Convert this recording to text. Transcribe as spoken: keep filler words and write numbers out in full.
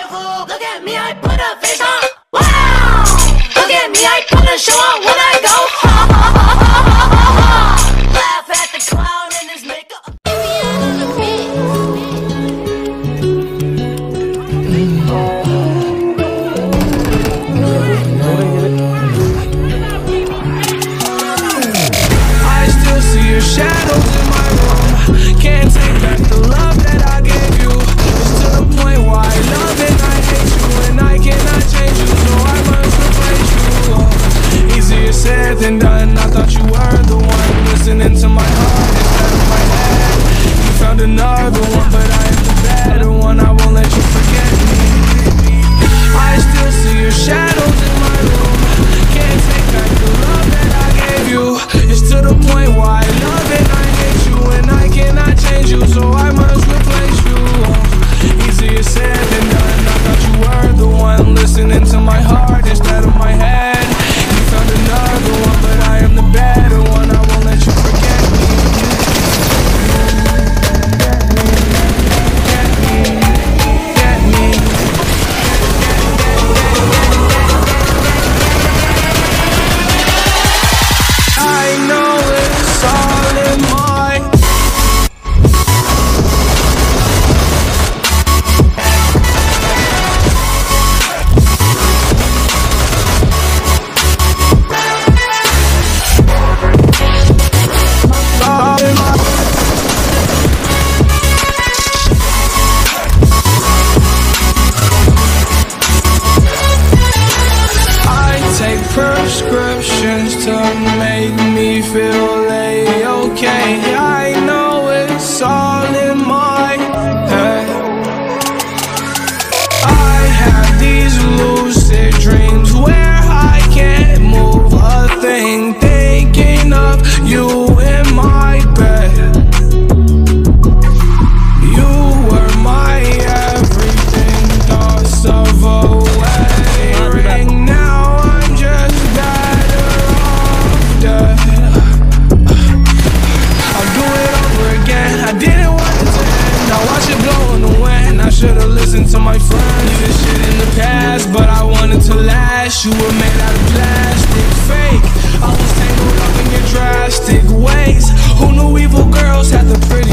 fool. Look at me, I put a face on. Wow! Look at me, I put a show on when I go. Laugh at the clown in his makeup. I still see your shadows in my room. Can't take back the love that I gave you. It's to the point where I love and I hate you, and I cannot change you, so I must replace you. Oh, easier said than done. I thought you were the one listening to my heart instead of my head. You found another one, but I am the better one. I won't let you forget me. I still see your shadows in my room. Can't take back the love that I gave you. It's to the point where I love and I hate you, and I cannot change you, so I must replace you. Oh, easier said than done. I thought you were the one listening to my heart instead of my head. You found another one, but I am the better one. I won't let you forget me. Get me, get me, get me. I know it's all in my prescriptions to make me feel A-okay. I know it's all in my head. I have these lucid dreams where I can't move a thing, thinking of you in my bed. You were my everything, thoughts of a wedding ring. Now I'm just better off dead. I'll do it over again. I didn't want it to end. Now watch it blow in the wind. I should've listened to my friends. You did shit in the past, but I wanted to last. You were made out of plastic, fake. I was tangled up in your drastic ways. Who knew evil girls had the pretty